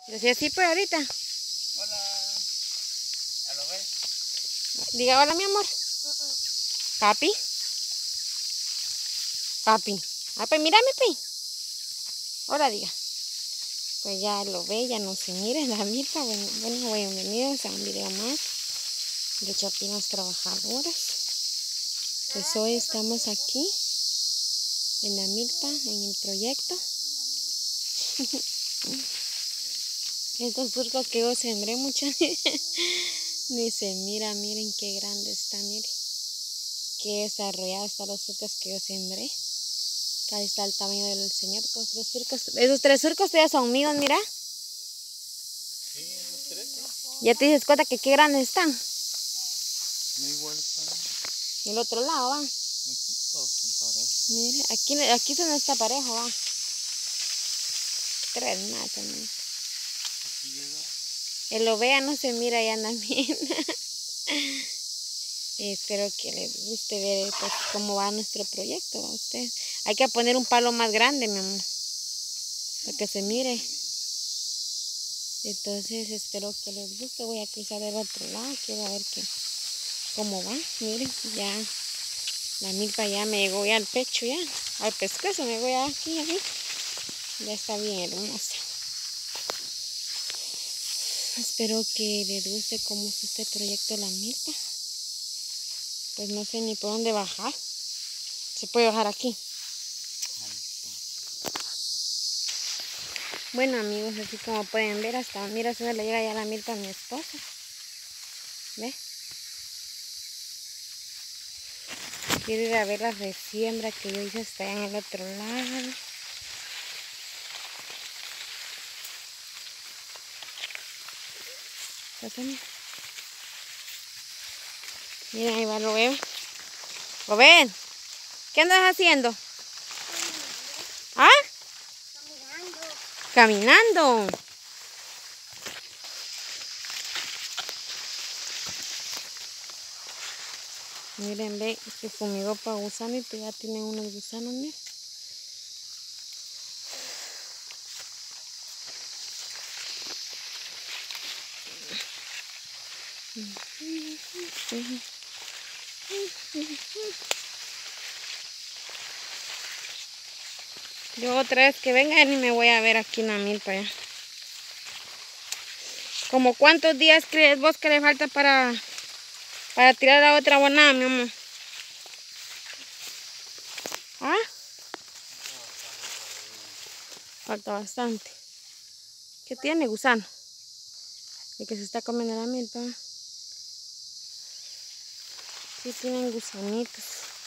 Decía así pues ahorita. Hola. ¿Ya lo ves? Diga hola mi amor. Papi. Papi. Ah, pues mírame, pi. Hola, diga. Pues ya lo ve, ya no se mira la milpa. Bueno, bienvenidos a un video más de Chapinas Trabajadoras. Pues hoy estamos aquí en la milpa, en el proyecto. Estos surcos que yo sembré muchas ni se mira, miren qué grande está, miren. Qué desarrollado están los surcos que yo sembré. Acá está el tamaño del señor con los 3 surcos. Esos 3 surcos ya son míos, mira. Sí, esos 3. Ya te dices cuenta que qué grandes están. No igual están. Y el otro lado va. Aquí todos son parejos. Mire, aquí se no está parejo, va. 3 más también. Aquí llega. El ovea no se mira y anda bien. Espero que les guste ver pues, cómo va nuestro proyecto a ustedes. Hay que poner un palo más grande, mi amor, para que se mire. Entonces espero que les guste. Voy a cruzar del otro lado, quiero ver cómo va. Miren, ya la milpa ya me llegó ya al pecho, ya al pescuezo me llegó ya aquí. Ya está bien hermosa. Espero que les guste cómo es este proyecto de la milpa. Pues no sé ni por dónde bajar. Se puede bajar aquí. Bueno amigos, así como pueden ver, hasta mira, se le llega ya la milpa a mi esposa. ¿Ve? Quiero ir a ver la resiembra que yo hice hasta allá en el otro lado. Pásame. Mira, ahí va, lo veo. ¿Lo ven? ¿Qué andas haciendo? ¿Ah? Caminando. Miren, ve, que fumigó para gusanos y ya tienen unos gusanos, ¿no? Yo otra vez que vengan y me voy a ver aquí en la milpa ya. ¿Como cuántos días crees vos que le falta para tirar la otra bonada, mi amor? ¿Ah? Falta bastante. ¿Qué tiene, gusano? El que se está comiendo la milpa. Sí, tienen gusanitos.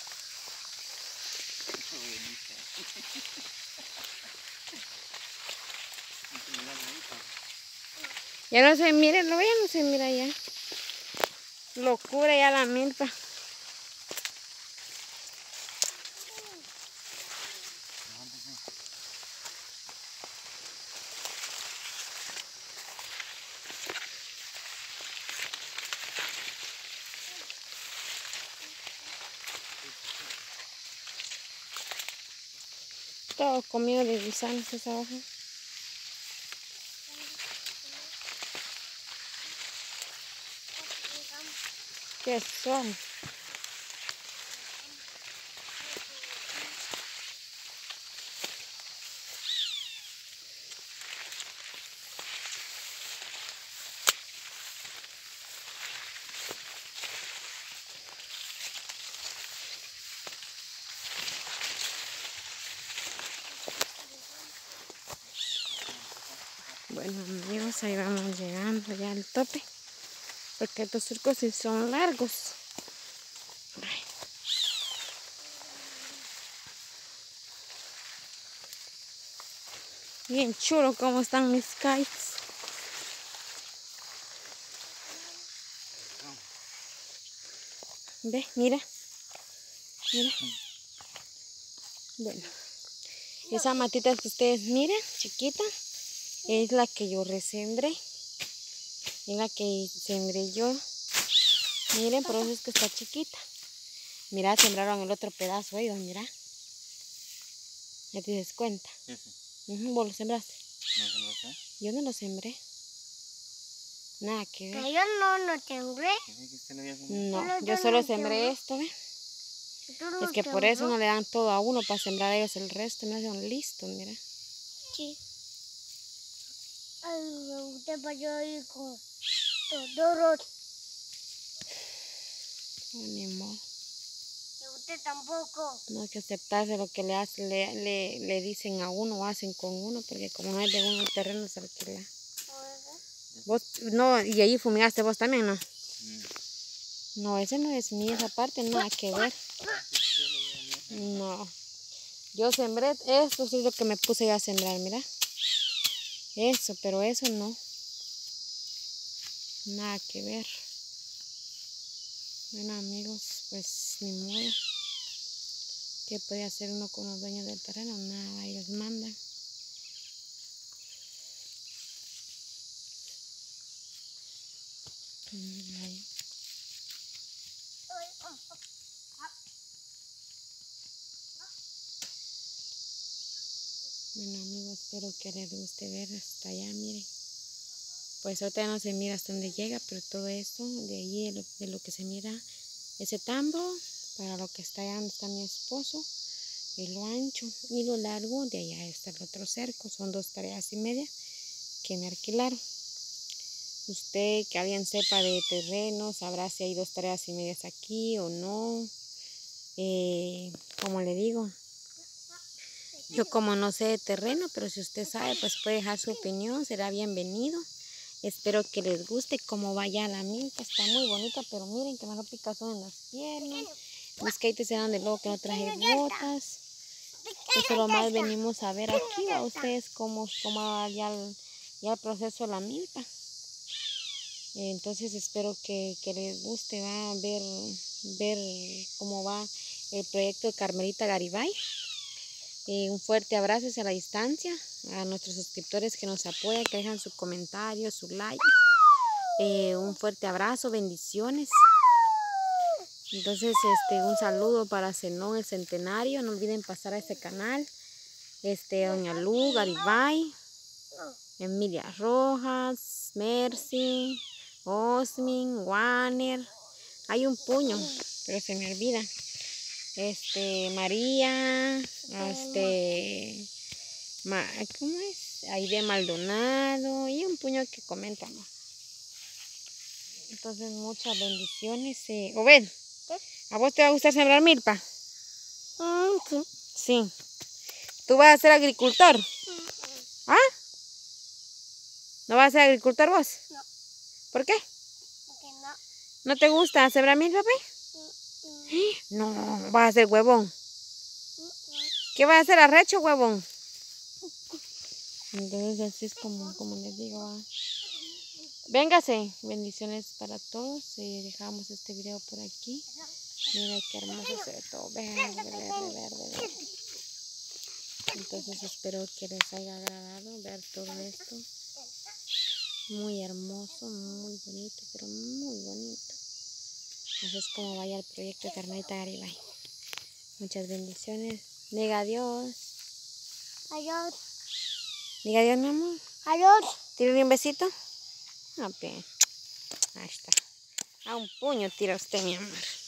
Ya no se mira, ya no se mira ya. Locura ya la milpa. Todo comido de gusanos esa hoja. ¿Qué son? Bueno amigos, ahí vamos llegando ya al tope. Porque estos surcos sí son largos. Ay. Bien chulo como están mis kites. Ve, mira. Mira. Bueno. Esa matita que ustedes miren, chiquita, es la que yo resembré. Es la que sembré yo. Miren, por eso es que está chiquita. Mira, sembraron el otro pedazo ahí, mira. ¿Ya te das cuenta? Sí, sí. Vos lo sembraste. No, ¿Qué? Yo no lo sembré. Nada que ver. No, yo no sembré. ¿Tiene que usted lo había sembrado? No, Pero yo yo solo no sembré sembré. esto, ¿ve? ¿Tú no Es que por eso no le dan todo a uno para sembrar ellos el resto. Me hacen listos, mira. Sí. Ay, usted vaya ahí con todo. No, ni modo. Y usted tampoco. No hay que aceptarse lo que le dicen a uno o hacen con uno, porque como no es de uno el terreno se alquila. Vos, no, y ahí fumigaste vos también, ¿no? No, ese no es mío, esa parte nada que ver. No. Yo sembré, esto es lo que me puse ya a sembrar, mira. Eso, pero eso no. Nada que ver. Bueno, amigos, pues ni modo. ¿Qué puede hacer uno con los dueños del terreno? Nada, ellos mandan. Ahí. Bueno, amigos, espero que les guste ver hasta allá, miren. Pues ahorita no se mira hasta dónde llega, pero todo esto, de allí, de lo que se mira, ese tambo, para lo que está allá donde está mi esposo, y lo ancho y lo largo, de allá está el otro cerco. Son 2 tareas y media que me alquilaron. Usted, que alguien sepa de terreno, sabrá si hay 2 tareas y medias aquí o no. Como le digo, yo como no sé de terreno, pero si usted sabe, pues puede dejar su opinión, será bienvenido. Espero que les guste cómo vaya la milpa, está muy bonita, pero miren que me da picazón en las piernas. Mis skates eran de lobo que no traje botas. Eso lo más venimos a ver aquí a ustedes cómo va ya el proceso de la milpa. Entonces espero que les guste, va a ver cómo va el proyecto de Carmelita Garibay. Un fuerte abrazo hacia la distancia a nuestros suscriptores que nos apoyan, que dejan su comentario, su like. Un fuerte abrazo, bendiciones. Entonces, un saludo para Zenón el Centenario. No olviden pasar a este canal. Doña Lu, Garibay, Emilia Rojas, Mercy, Osmin, Warner. Hay un puño, pero se me olvida. María, ¿cómo es? Aide Maldonado y un puño que comentan. Entonces, muchas bendiciones. Obed, ¿a vos te va a gustar sembrar milpa? Sí. Sí. ¿Tú vas a ser agricultor? ¿Ah? ¿No vas a ser agricultor vos? No. ¿Por qué? Porque no. ¿No te gusta sembrar milpa, No, vas a ser huevón. ¿Qué vas a hacer, arrecho, huevón? Entonces así es como les digo. Véngase, bendiciones para todos. Dejamos este video por aquí. Mira qué hermoso se ve todo verde, verde, verde, verde. Entonces espero que les haya agradado ver todo esto. Muy hermoso, muy bonito, pero muy bonito. Así es como vaya el proyecto de Carmelita Garibay. Muchas bendiciones. Diga adiós. Adiós. Diga adiós, mi amor. Adiós. Tírale un besito. Ahí está. A un puño tira usted, mi amor.